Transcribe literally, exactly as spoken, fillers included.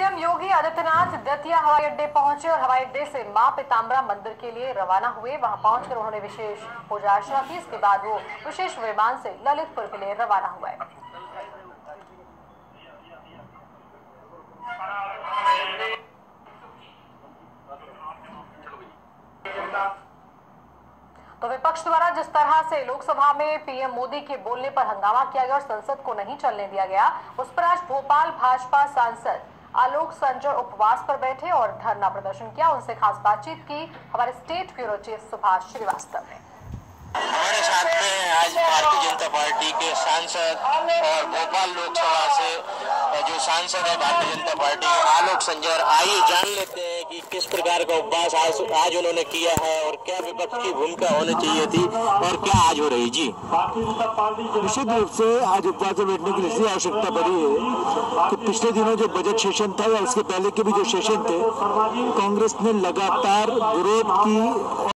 CM Yogi Adityanath Datia हवाई अड्डे पहुंचे और हवाई अड्डे से मां पीताम्बरा मंदिर के लिए रवाना हुए। वहां पहुंचकर उन्होंने विशेष पूजा अर्चना की। इसके बाद वो विशेष विमान से ललितपुर के लिए रवाना हुए। तो विपक्ष द्वारा जिस तरह से लोकसभा में पीएम मोदी के बोलने पर हंगामा किया गया और संसद को नहीं चलने दिया गया, उस पर आज भोपाल भाजपा सांसद आलोक संजर उपवास पर बैठे और धरना प्रदर्शन किया। उनसे खास बातचीत की हमारे state bureau chief Subhash Shrivastava ने। हमारे साथ में आज भारतीय जनता पार्टी के सांसद और भोपाल लोकसभा से जो सांसद है भारतीय जनता पार्टी के आलोक संजर, आइए जान लेते हैं कि किस प्रकार का उपवास आज आज उन्होंने किया है और क्या विपक्ष की भूमिका होनी चाहिए थी और क्या आज हो रही। जी, निश्चित रूप से आज उपवास में बैठने की इसलिए आवश्यकता पड़ी है कि पिछले दिनों जो बजट सेशन था या इसके पहले के भी जो सेशन थे, कांग्रेस ने लगातार विरोध की